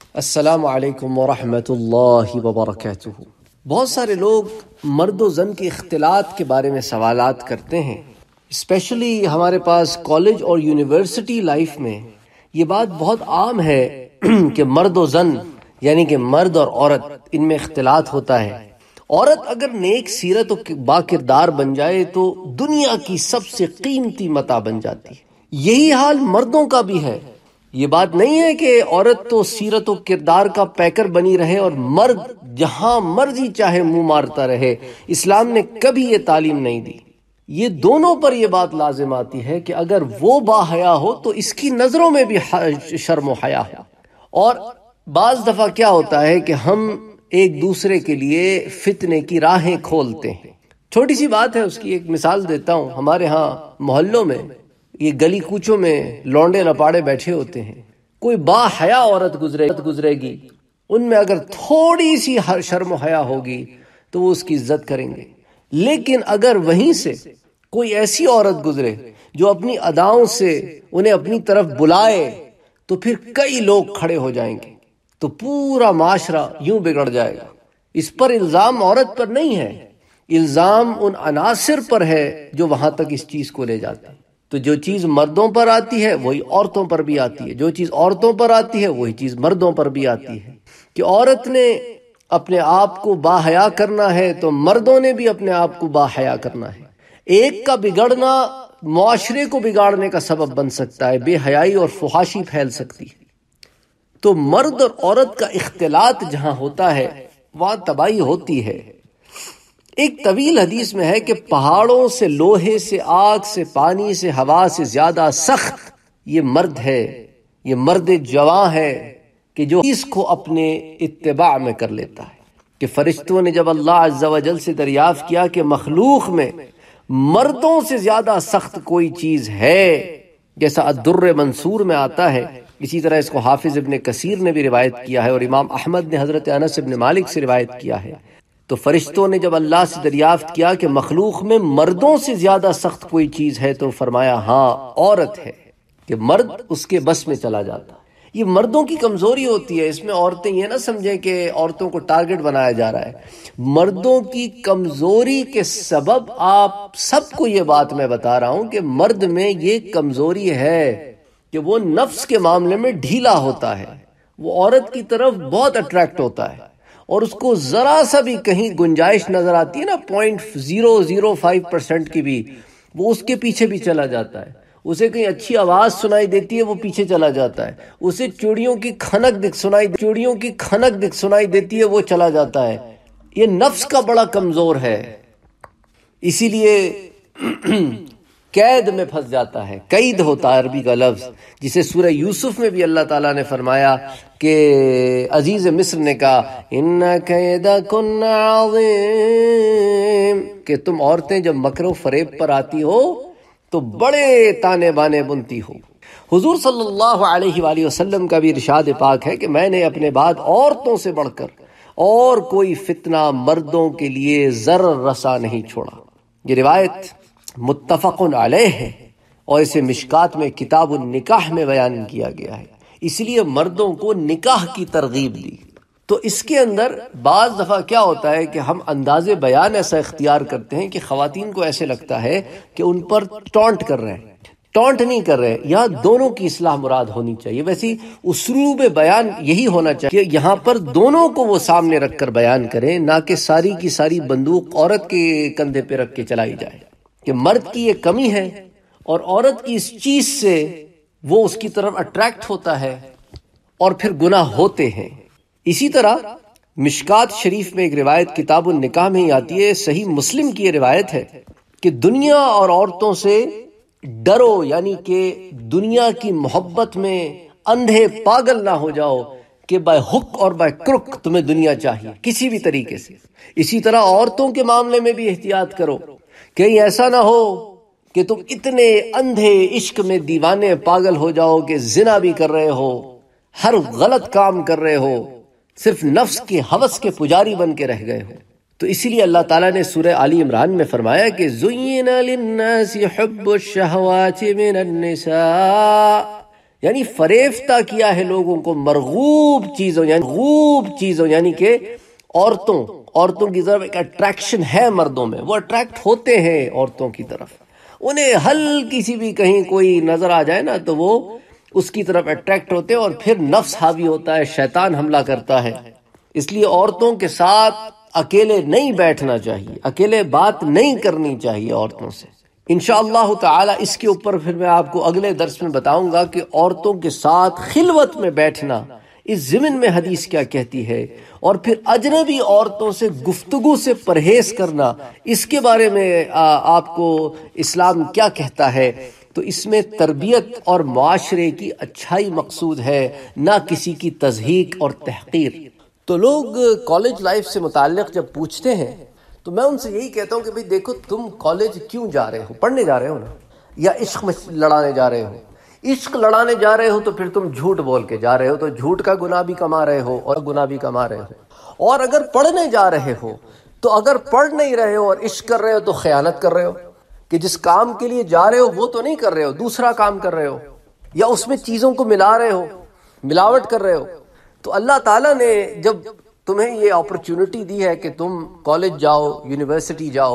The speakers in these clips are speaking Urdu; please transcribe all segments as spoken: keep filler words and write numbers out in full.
السلام علیکم ورحمۃ اللہ وبرکاتہ۔ بہت سارے لوگ مرد و زن کے اختلاط کے بارے میں سوالات کرتے ہیں، اسپیشلی ہمارے پاس کالج اور یونیورسٹی لائف میں یہ بات بہت عام ہے کہ مرد و زن یعنی کہ مرد اور عورت ان میں اختلاط ہوتا ہے۔ عورت اگر نیک سیرت و با کردار بن جائے تو دنیا کی سب سے قیمتی متاع بن جاتی ہے۔ یہی حال مردوں کا بھی ہے۔ یہ بات نہیں ہے کہ عورت تو سیرت و کردار کا پیکر بنی رہے اور مرد جہاں مرضی چاہے منہ مارتا رہے، اسلام نے کبھی یہ تعلیم نہیں دی۔ یہ دونوں پر یہ بات لازم آتی ہے کہ اگر وہ با حیا ہو تو اس کی نظروں میں بھی شرم و حیا ہو۔ اور بعض دفعہ کیا ہوتا ہے کہ ہم ایک دوسرے کے لیے فتنے کی راہیں کھولتے ہیں۔ چھوٹی سی بات ہے، اس کی ایک مثال دیتا ہوں۔ ہمارے ہاں محلوں میں یہ گلی کوچوں میں لونڈے لپاڑے بیٹھے ہوتے ہیں، کوئی با حیا عورت گزرے گزرے گی، ان میں اگر تھوڑی سی شرم و حیا ہوگی تو وہ اس کی عزت کریں گے۔ لیکن اگر وہیں سے کوئی ایسی عورت گزرے جو اپنی اداؤں سے انہیں اپنی طرف بلائے تو پھر کئی لوگ کھڑے ہو جائیں گے، تو پورا معاشرہ یوں بگڑ جائے گا۔ اس پر الزام عورت پر نہیں ہے، الزام ان عناصر پر ہے جو وہاں تک اس چیز کو لے جاتے ہیں۔ تو جو چیز مردوں پر آتی ہے وہی عورتوں پر بھی آتی ہے، جو چیز عورتوں پر آتی ہے وہی چیز مردوں پر بھی آتی ہے۔ کہ عورت نے اپنے آپ کو با حیا کرنا ہے تو مردوں نے بھی اپنے آپ کو با حیا کرنا ہے۔ ایک کا بگڑنا معاشرے کو بگاڑنے کا سبب بن سکتا ہے، بے حیائی اور فحاشی پھیل سکتی ہے۔ تو مرد اور عورت کا اختلاط جہاں ہوتا ہے وہاں تباہی ہوتی ہے۔ ایک طویل حدیث میں ہے کہ پہاڑوں سے، لوہے سے، آگ سے، پانی سے، ہوا سے زیادہ سخت یہ مرد ہے، یہ مرد جواں ہے کہ جو اس کو اپنے اتباع میں کر لیتا ہے۔ کہ فرشتوں نے جب اللہ عز و جل سے دریافت کیا کہ مخلوق میں مردوں سے زیادہ سخت کوئی چیز ہے، جیسا الدر منصور میں آتا ہے، اسی طرح اس کو حافظ ابن کثیر نے بھی روایت کیا ہے اور امام احمد نے حضرت انس ابن مالک سے روایت کیا ہے۔ تو فرشتوں نے جب اللہ سے دریافت کیا کہ مخلوق میں مردوں سے زیادہ سخت کوئی چیز ہے تو فرمایا ہاں عورت ہے، کہ مرد اس کے بس میں چلا جاتا۔ یہ مردوں کی کمزوری ہوتی ہے، اس میں عورتیں یہ نہ سمجھیں کہ عورتوں کو ٹارگٹ بنایا جا رہا ہے۔ مردوں کی کمزوری کے سبب آپ سب کو یہ بات میں بتا رہا ہوں کہ مرد میں یہ کمزوری ہے کہ وہ نفس کے معاملے میں ڈھیلا ہوتا ہے، وہ عورت کی طرف بہت اٹریکٹ ہوتا ہے اور اس کو ذرا سا بھی کہیں گنجائش نظر آتی ہے نا، point zero zero five percent کی بھی، وہ اس کے پیچھے بھی چلا جاتا ہے۔ اسے کہیں اچھی آواز سنائی دیتی ہے وہ پیچھے چلا جاتا ہے، اسے چوڑیوں کی کھنک دکھ سنائی چوڑیوں کی کھنک دکھ سنائی دیتی ہے وہ چلا جاتا ہے۔ یہ نفس کا بڑا کمزور ہے، اسی لیے قید میں پھنس جاتا ہے۔ قید ہوتا ہے عربی کا لفظ، جسے سورہ یوسف میں بھی اللہ تعالیٰ نے فرمایا کہ عزیز مصر نے کہا ان کیدکن عظیم، کہ تم عورتیں جب مکر و فریب پر آتی ہو تو بڑے تانے بانے بنتی ہو۔ حضور صلی اللہ علیہ وآلہ وسلم کا بھی ارشاد پاک ہے کہ میں نے اپنے بعد عورتوں سے بڑھ کر اور کوئی فتنہ مردوں کے لیے ضرر رسا نہیں چھوڑا۔ یہ روایت متفق علیہ ہے اور اسے مشکات میں کتاب النکاح میں بیان کیا گیا ہے، اس لیے مردوں کو نکاح کی ترغیب دی۔ تو اس کے اندر بعض دفعہ کیا ہوتا ہے کہ ہم انداز بیان ایسا اختیار کرتے ہیں کہ خواتین کو ایسے لگتا ہے کہ ان پر ٹونٹ کر رہے ہیں، ٹونٹ نہیں کر رہے، یہاں دونوں کی اصلاح مراد ہونی چاہیے۔ ویسے اسلوب بیان یہی ہونا چاہیے کہ یہاں پر دونوں کو وہ سامنے رکھ کر بیان کریں، نہ کہ ساری کی ساری بندوق عورت کے کندھے پہ رکھ کے چلائی جائے کہ مرد کی یہ کمی ہے اور عورت کی اس چیز سے وہ اس کی طرف اٹریکٹ ہوتا ہے اور پھر گناہ ہوتے ہیں۔ اسی طرح مشکات شریف میں ایک روایت کتاب النکاح میں ہی آتی ہے، صحیح مسلم کی یہ روایت ہے کہ دنیا اور عورتوں سے ڈرو، یعنی کہ دنیا کی محبت میں اندھے پاگل نہ ہو جاؤ کہ بائی ہک اور بائی کرک تمہیں دنیا چاہیے کسی بھی طریقے سے۔ اسی طرح عورتوں کے معاملے میں بھی احتیاط کرو، کہیں ایسا نہ ہو کہ تم اتنے اندھے عشق میں دیوانے پاگل ہو جاؤ کہ زنا بھی کر رہے ہو، ہر غلط کام کر رہے ہو، صرف نفس کے ہوس کے پجاری بن کے رہ گئے ہو۔ تو اسی لیے اللہ تعالیٰ نے سورہ آل عمران میں فرمایا کہ زُيِّنَ لِلنَّاسِ حُبُّ الشَّهَوَاتِ مِنَ النِّسَاءِ، یعنی فریفتہ کیا ہے لوگوں کو مرغوب چیزوں یعنی مرغوب چیزوں یعنی کہ عورتوں عورتوں کی طرف ایک اٹریکشن ہے مردوں میں، وہ اٹریکٹ ہوتے ہیں عورتوں کی طرف، انہیں ہلکی سی بھی کہیں کوئی نظر آ جائے نا تو وہ اس کی طرف اٹریکٹ ہوتے ہیں، اور پھر نفس حاوی ہوتا ہے، شیطان حملہ کرتا ہے۔ اس لیے عورتوں کے ساتھ اکیلے نہیں بیٹھنا چاہیے، اکیلے بات نہیں کرنی چاہیے عورتوں سے۔ انشاءاللہ تعالی اس کے اوپر پھر میں آپ کو اگلے درس میں بتاؤں گا کہ عورتوں کے ساتھ خلوت میں بیٹھنا اس ضمن میں حدیث کیا کہتی ہے، اور پھر اجنبی عورتوں سے گفتگو سے پرہیز کرنا اس کے بارے میں آپ کو اسلام کیا کہتا ہے۔ تو اس میں تربیت اور معاشرے کی اچھائی مقصود ہے، نہ کسی کی تضحیک اور تحقیر۔ تو لوگ کالج لائف سے متعلق جب پوچھتے ہیں تو میں ان سے یہی کہتا ہوں کہ بھئی دیکھو، تم کالج کیوں جا رہے ہو؟ پڑھنے جا رہے ہو نا، یا عشق میں لڑانے جا رہے ہو؟ عشق لڑانے جا رہے ہو تو پھر تم جھوٹ بول کے جا رہے ہو، تو جھوٹ کا گناہ بھی کما رہے ہو اور گناہ بھی کما رہے ہو۔ اور اگر پڑھنے جا رہے ہو تو اگر پڑھ نہیں رہے ہو اور عشق کر رہے ہو تو خیانت کر رہے ہو، کہ جس کام کے لیے جا رہے ہو وہ تو نہیں کر رہے ہو، دوسرا کام کر رہے ہو، یا اس میں چیزوں کو ملا رہے ہو، ملاوٹ کر رہے ہو۔ تو اللہ تعالیٰ نے جب تمہیں یہ اپرچونٹی دی ہے کہ تم کالج جاؤ، یونیورسٹی جاؤ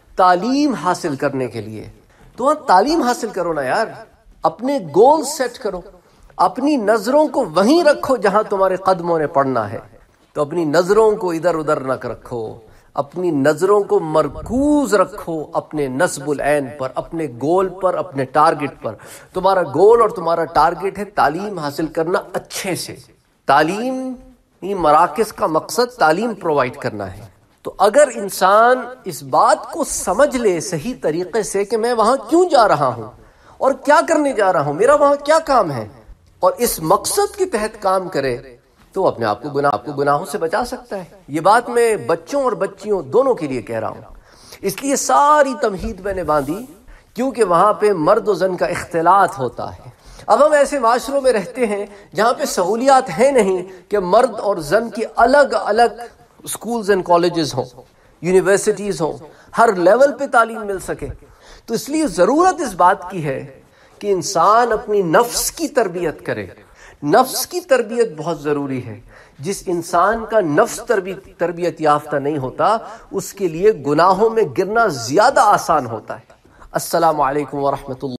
تعلیم حاصل کرنے کے لیے، تو وہاں تعلیم حاصل کرو نا یار، اپنے گول سیٹ کرو، اپنی نظروں کو وہیں رکھو جہاں تمہارے قدموں نے پڑھنا ہے۔ تو اپنی نظروں کو ادھر ادھر نہ رکھو، اپنی نظروں کو مرکوز رکھو اپنے نصب العین پر، اپنے گول پر، اپنے ٹارگٹ پر۔ تمہارا گول اور تمہارا ٹارگٹ ہے تعلیم حاصل کرنا اچھے سے۔ تعلیم مراکز کا مقصد تعلیم پرووائڈ کرنا ہے۔ تو اگر انسان اس بات کو سمجھ لے صحیح طریقے سے کہ میں وہاں کیوں جا رہا ہوں اور کیا کرنے جا رہا ہوں، میرا وہاں کیا کام ہے، اور اس مقصد کے تحت کام کرے، تو اپنے آپ کو گناہ آپ کو گناہوں سے بچا سکتا ہے۔ یہ بات میں بچوں اور بچیوں دونوں کے لیے کہہ رہا ہوں، اس لیے ساری تمہید میں نے باندھی کیونکہ وہاں پہ مرد و زن کا اختلاط ہوتا ہے۔ اب ہم ایسے معاشروں میں رہتے ہیں جہاں پہ سہولیات ہیں نہیں کہ مرد اور زن کی الگ الگ اسکولز اینڈ کالجز ہوں، یونیورسٹیز ہوں، ہر لیول پہ تعلیم مل سکے۔ تو اس لیے ضرورت اس بات کی ہے کہ انسان اپنی نفس کی تربیت کرے۔ نفس کی تربیت بہت ضروری ہے۔ جس انسان کا نفس تربیت تربیت یافتہ نہیں ہوتا، اس کے لیے گناہوں میں گرنا زیادہ آسان ہوتا ہے۔ السلام علیکم ورحمۃ اللہ۔